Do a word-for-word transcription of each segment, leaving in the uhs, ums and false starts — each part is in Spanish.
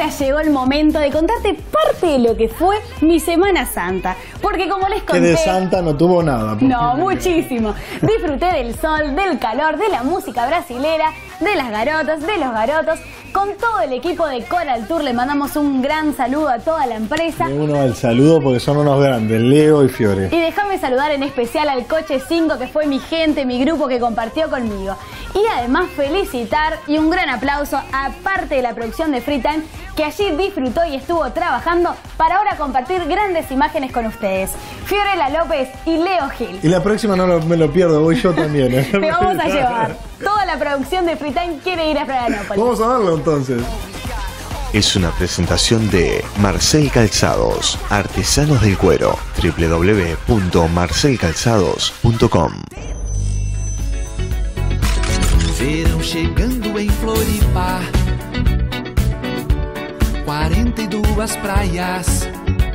ahora llegó el momento de contarte parte de lo que fue mi Semana Santa. Porque como les conté... Que de santa no tuvo nada. No, muchísimo. Disfruté del sol, del calor, de la música brasilera, de las garotas, de los garotos. Con todo el equipo de Coral Tour le mandamos un gran saludo a toda la empresa. De uno al saludo porque son unos grandes, Leo y Fiore. Y déjame saludar en especial al Coche cinco, que fue mi gente, mi grupo que compartió conmigo. Y además felicitar y un gran aplauso a parte de la producción de Free Time, que allí disfrutó y estuvo trabajando para ahora compartir grandes imágenes con ustedes. Fiorella López y Leo Gil. Y la próxima no lo, me lo pierdo, voy yo también. ¿eh? Te vamos a llevar. Toda la producción de Free Time quiere ir a Florianópolis. Vamos a darlo entonces. Es una presentación de Marcel Calzados, artesanos del cuero, w w w punto marcel calzados punto com. Verão chegando em Floripa, quarenta e duas praias,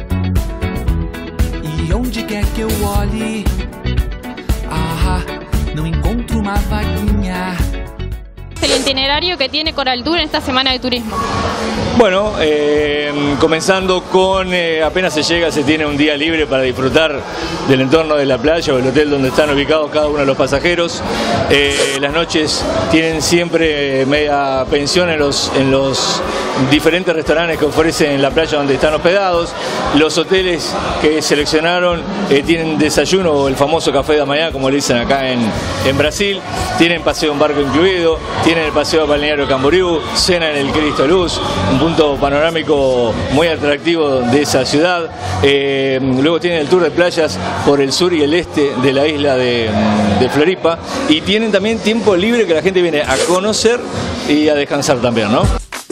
e onde quer que eu olhe, ah, não encontro uma vaguinha. El itinerario que tiene Coral Tour en esta semana de turismo. Bueno, eh, comenzando con eh, apenas se llega, se tiene un día libre para disfrutar del entorno de la playa o el hotel donde están ubicados cada uno de los pasajeros. Eh, las noches tienen siempre media pensión en los, en los diferentes restaurantes que ofrecen en la playa donde están hospedados. Los hoteles que seleccionaron eh, tienen desayuno o el famoso café de mañana, como le dicen acá en, en Brasil. Tienen paseo en barco incluido, tienen el paseo al balneario Camboriú, cena en el Cristo Luz, un punto panorámico muy atractivo de esa ciudad. Eh, luego tienen el tour de playas por el sur y el este de la isla de, de Floripa, y tienen también tiempo libre que la gente viene a conocer y a descansar también, ¿no?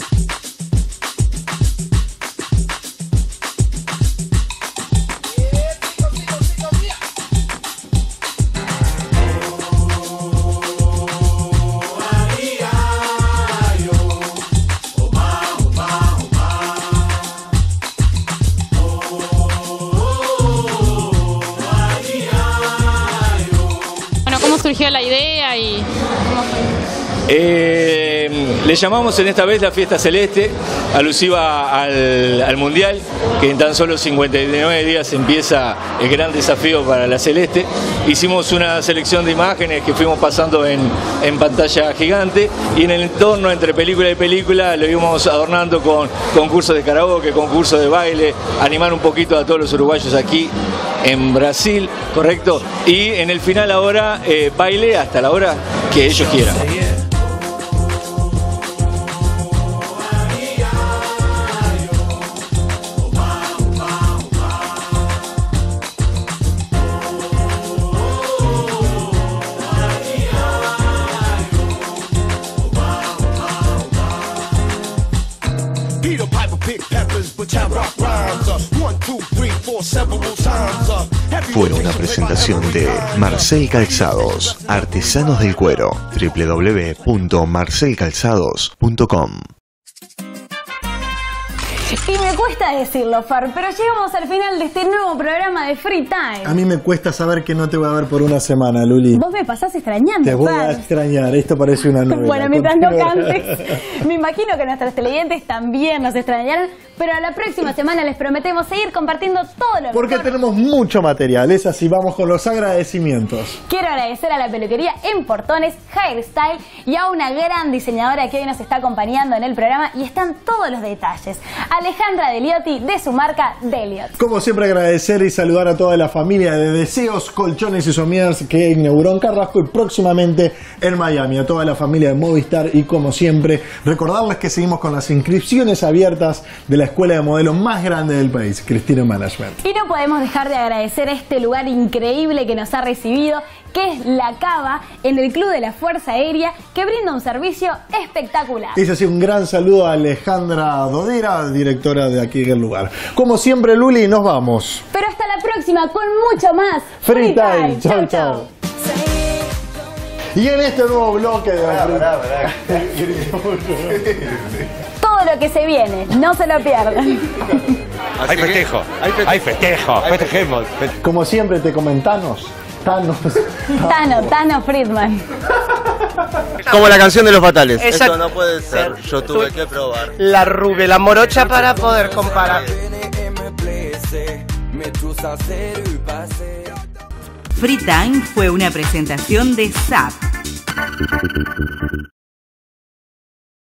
Surgió la idea y... Eh, le llamamos en esta vez la Fiesta Celeste, alusiva al, al Mundial, que en tan solo cincuenta y nueve días empieza el gran desafío para la Celeste. Hicimos una selección de imágenes que fuimos pasando en, en pantalla gigante, y en el entorno entre película y película lo íbamos adornando con concursos de karaoke, concursos de baile, animar un poquito a todos los uruguayos aquí en Brasil, ¿correcto? Y en el final ahora eh, baile hasta la hora que ellos quieran. Fue una presentación de Marcel Calzados, artesanos del cuero, w w w punto marcel calzados punto com. Y me cuesta decirlo, Far, pero llegamos al final de este nuevo programa de Free Time. A mí me cuesta saber que no te voy a ver por una semana, Luli. Vos me pasás extrañando, Te voy Far. a extrañar, esto parece una novela. Bueno, mientras no cantes, me imagino que nuestros televidentes también nos extrañarán, pero a la próxima semana les prometemos seguir compartiendo todo lo Porque mejor. tenemos mucho material, es así, vamos con los agradecimientos. Quiero agradecer a la peluquería En Portones, Hairstyle, y a una gran diseñadora que hoy nos está acompañando en el programa, y están todos los detalles. Alejandra Deliotti, de su marca Deliot. Como siempre, agradecer y saludar a toda la familia de Deseos, Colchones y Somiers que inauguró en Carrasco y próximamente en Miami. A toda la familia de Movistar, y como siempre, recordarles que seguimos con las inscripciones abiertas de la escuela de modelo más grande del país, Cristina Management. Y no podemos dejar de agradecer este lugar increíble que nos ha recibido, que es La Cava, en el Club de la Fuerza Aérea, que brinda un servicio espectacular. Es así, un gran saludo a Alejandra Dodera, directora de aquí del lugar. Como siempre, Luli, nos vamos. Pero hasta la próxima con mucho más Free Time. Chau, chau. Y en este nuevo bloque de Pará, pará, pará. todo lo que se viene, no se lo pierdan. Hay festejo, hay festejo, festejemos. Como siempre, te comentanos. Thanos. Tano, Tano Friedman. como la canción de Los Fatales. Exacto. Esto no puede ser, yo tuve que probar. La rube, la morocha para poder comparar. Free Time fue una presentación de S A P.